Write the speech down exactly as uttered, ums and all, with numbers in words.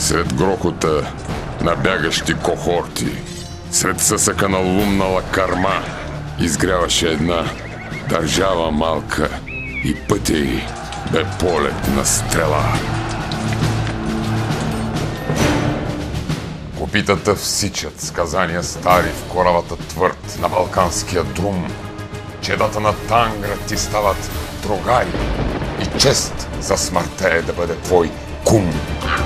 Сред грохота на бягащи кохорти, сред съсъка на лумнала кърма, изгряваше една държава малка и пътя й бе полет на стрела. Копитата всичат сказания стари в коравата твърд на балканския друм. Чедата на Тангра ти стават другари и чест за смъртта е да бъде твой кум.